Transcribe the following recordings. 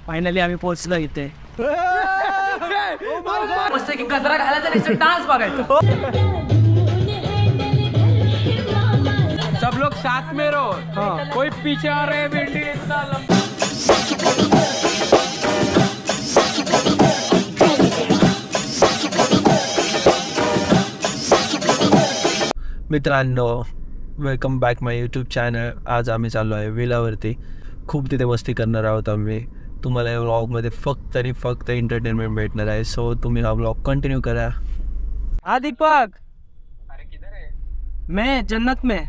Finally आम्ही पोहोचलो इथे. मस्त की गजरा घालायचा नाही, डान्स बघायचा. सब लोग साथ में रहो. कोई पीछे आ रहे हैं बिल्डिंग इतना लंबा. मित्रांनो, welcome back my YouTube channel. आज आम्ही चाललो आहे विलावरती. खूप तिथे मस्ती करणार आहोत आम्ही. तुम्हाला या व्लॉगमध्ये फक्त आणि फक्त एंटरटेनमेंट भेटणार आहे. सो तुम्ही हा व्लॉग कंटिन्यू करा. हाँ दीपक, अरे किधर है? मैं जन्नत में.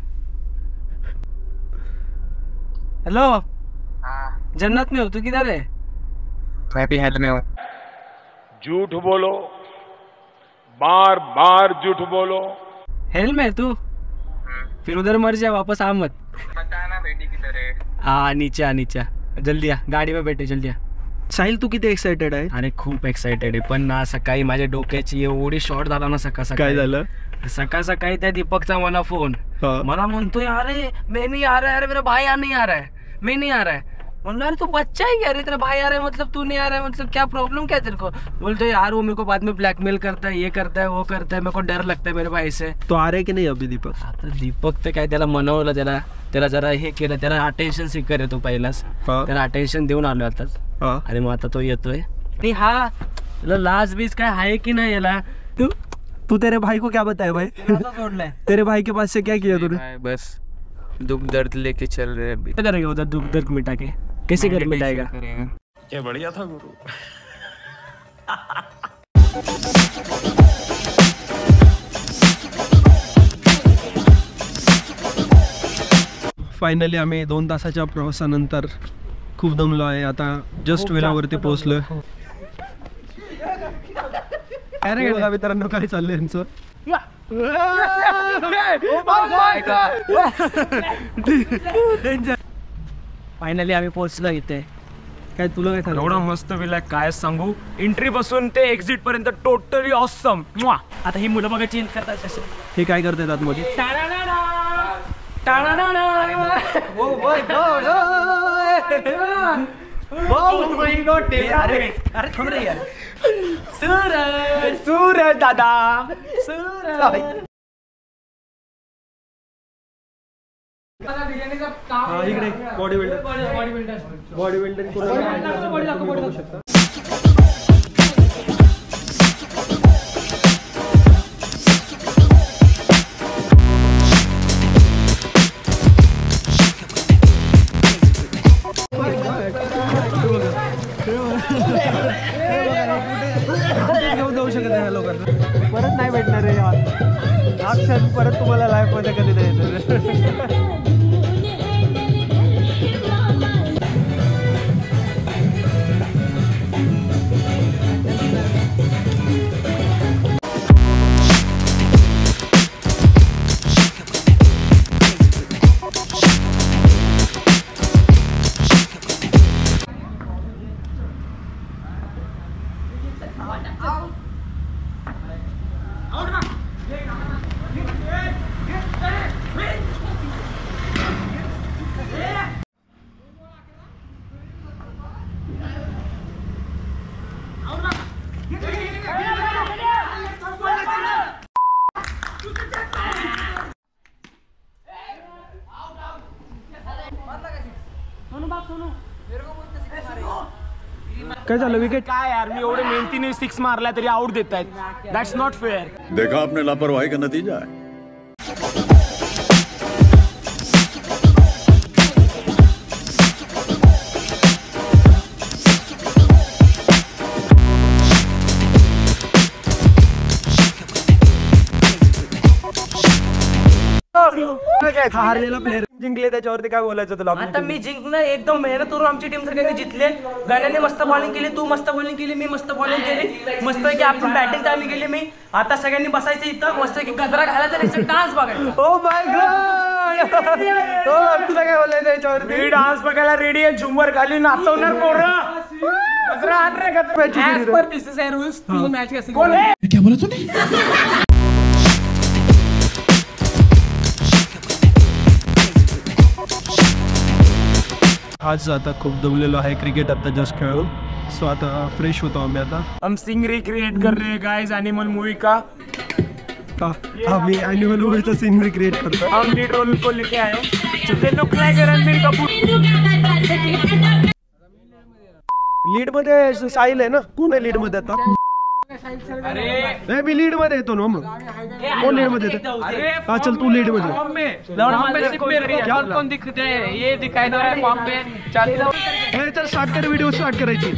हेलो. हाँ जन्नत में हो, तू किधर है? मैं भी हेल में हूँ. झूठ बोलो, बार बार झूठ बोलो. हेल में तू? फिर उधर मर जाए, वापस आ मत. बताना बेटी किधर है. हाँ नीचे आ, नीचे आ. जल्दी आ, गाडी में बैठे, जल्दी आ. साहिल, तू किती एक्साइटेड आहे? अरे खूप एक्साइटेड आहे. पण ना सकाळी माझ्या डोक्याची एवढी शॉर्ट झाला ना सकाळ सकाळी. काय झालं? सकाळ सकाळी त्या दीपकचा मला फोन. मला म्हणतोय अरे मैं नहीं आ रहा है, अरे मेरा भाई नहीं आ रहा है, मैं नहीं आ रहा है. मतलब अरे तू बच्चा है क्या? अरे तेरा भाई आ रहा है मतलब तू नहीं आ रहा है, मतलब क्या प्रॉब्लम क्या है तेरे को? बोलते यार वो मेरे को बाद में ब्लैकमेल करता है, ये करता है, वो करता है, मेरे को डर लगता है मेरे भाई से. तो आ रहे की नाही अभी दीपक? आता दीपक तर काय, त्याला मनवलं, त्याला जरा हे केलं, त्याला अटेन्शन सीकर आहे तो पहिलाच. त्याला अटेन्शन देऊन आलो आताच. आणि मग आता तो येतोय. आणि हा लाज बीज काय आहे की नाही याला? तू तेरे भाई को क्या बताया भाई? जोड़लाय तेरे भाई के पास से क्या किया तूने? बस दुख दर्द लेके चल रहे हैं अभी. करेंगे उधर दुख दर्द मिटा के? कैसे घर मिटाएगा? क्या बढ़िया था गुरु. फायनली आम्ही 2 तासाच्या प्रवासानंतर खूप दमलो आहे. आता जस्ट विलावरती पोहोचलो. काय बघा मित्रांनो काय चाललंय यांचं. फायनली आम्ही पोहोचलो इथे. काय तुला काय सांगू? एवढा मस्त विला काय सांगू. एंट्री पासून ते एक्झिट पर्यंत टोटली ऑसम. आता ही मुलं बघा चेंज करतात कसे. हे काय करतात आतमध्ये? अरे थांब रे यार. सूरज दादा, सूरज. इकडे बॉडी बिल्डर बघू शकता. घेऊन जाऊ शकत नाही लोकांना. परत नाही भेटणार आहे हा क्षण. परत तुम्हाला लाईफ मध्ये कधी नाही येणार. काय झालं? विकेट काय यार, मी एवढे मेहनतीने 6 मारला तरी आउट देत आहेत. That's not fair. देखा आपने लापरवाही का नतीजा है. हारलेला प्लेअर जिंकले, त्याच्यावरती काय बोलायचं तुला? आता मी जिंकणं एकदम मेहनत करून आमची टीम सगळ्यांनी जिंकले. गाण्याने मस्त बॉलिंग केली, तू मस्त बॉलिंग केली, मी मस्त बॉलिंग केली. मस्त की आपण बॅटिंग चांगली केली. मी आता सगळ्यांनी बसायचं इथं, मस्त की गजरा घालायचा नाही, डान्स बघायचा. Oh my God. तुला काय बोलायचं याच्यावरती? मी डान्स बघायला रेडी आहे. झुमर खाली नाचवणार पोरं. गजरा हात रे As per this is a rules, तू मॅच कैसे क्या बोला तूने? आज आता खूप दमलेलो आहे, क्रिकेट आता जस्ट खेळून. सो आता फ्रेश होतो आम्ही आता. हम सीन रिक्रिएट कर रहे हैं गाइस एनिमल मूवी का. आम्ही ॲन्युअल मूवीचा सीन रिक्रिएट करतो. हम लीड रोल को लेके आए हैं. Look like Ranbir Kapoor. Lead मध्ये साहिल आहे ना. कोण आहे लीड मध्ये आता? अरे मी लीड मध्ये येतो ना. मग कोण लीड मध्ये येतो? हा चल तू लीड मध्ये. कौन दिखते हैं? ये दिखाई दे रहा है वहाँ पे. चल स्टार्ट कर, व्हिडिओ स्टार्ट करायची.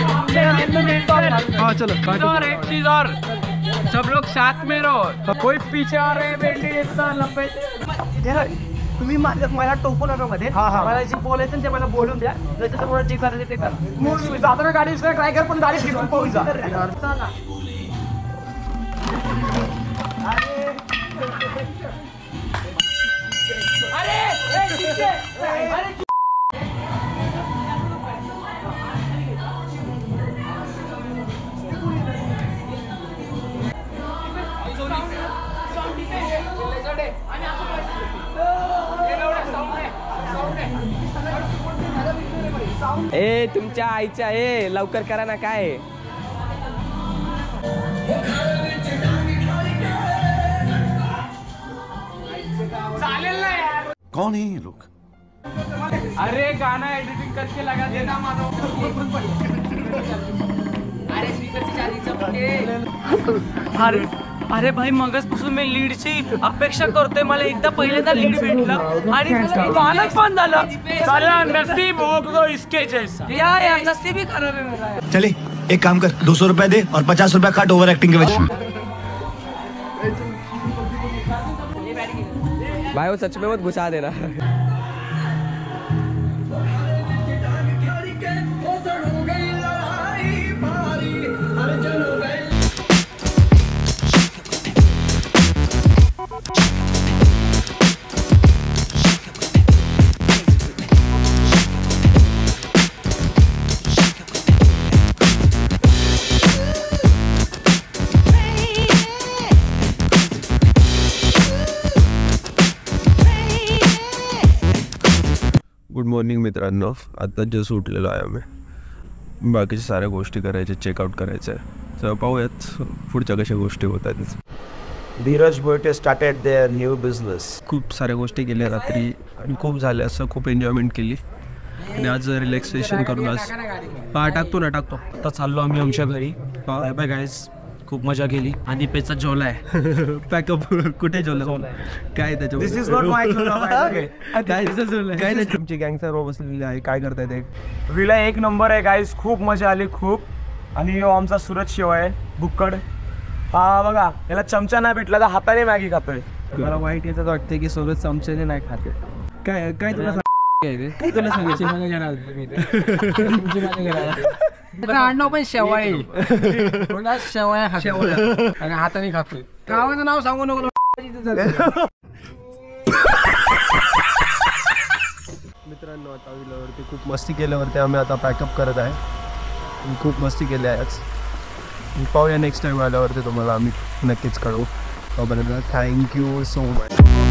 हाँ चलो. एक चीज और, सब लोग साथ में रहो. कोई पीछे आ रहे हैं बेटे इतना लंबे. तुम्ही मला टोकू नका मध्ये. मला जे बोलायचं ते मला बोलून द्या. तुम्हाला जे करायचं ते करा. जाताना गाडी ट्राय कर, पण गाडी फिरून पाहू जा. ए तुमच्या आईच्या लवकर करा ना. काय चालेल ना यार. कौन है ये लोग? अरे गाना एडिटिंग करके लगा देना मानो. अरे भाई मगजपासून मी लीडची अपेक्षा करतोय. मला एकदा पहिल्यांदा लीड भेटलं आणि गाणं पण झालं. साला नसीब हो गो इसके जैसा. यार नसीब ही खराब है मेरा. चले एक काम कर, 200 रुपए दे और 50 रुपए काट ओवर एक्टिंग के वजह. भाई वो सच में मत घुसा देना. गुड मॉर्निंग मित्रांनो. आता जस्ट उठलेलो आहे आम्ही. बाकीच्या साऱ्या गोष्टी करायच्या, चेकआउट करायचं आहे. तर पाहूयात पुढच्या कशा गोष्टी होत आहेत. Dheeraj Bhoite started their new business. खूप साऱ्या गोष्टी केल्या रात्री आणि खूप झाल्या. असं खूप एन्जॉयमेंट केली आणि आज रिलॅक्सेशन करून आज टाकतो. आता चाललो आम्ही आमच्या घरी. Bye bye guys. खूप मजा केली. आणि पेचा झोला आहे. पॅकअप. कुठे झोला? काय त्याच्या? दिस इज नॉट माय काय नाही. तुमची गँग सर्व बसलेली आहे. काय करताय ते? विला एक नंबर आहे गाईस. खूप मजा आली खूप. आणि आमचा सूरज शिव आहे बुक्कड. हा बघा, याला चमचा नाही भेटला तर हाताने मॅगी खातोय. मला वाईट याचं वाटतंय की सोबत चमच्याने नाही खाते. काय काय तुला सांगायचं? आडनाव पण शेवाळे. शेवाळ्या आणि हाताने खातोय. गावाचं नाव सांगू नको. मित्रांनो आता विलावरती खूप मस्ती केल्यावरती आम्ही आता पॅकअप करत आहे. खूप मस्ती केली आहे आज. पाहूया नेक्स्ट टाइम आल्यावरती तुम्हाला आम्ही नक्कीच कळवू. तोपर्यंत थँक्यू सो मच.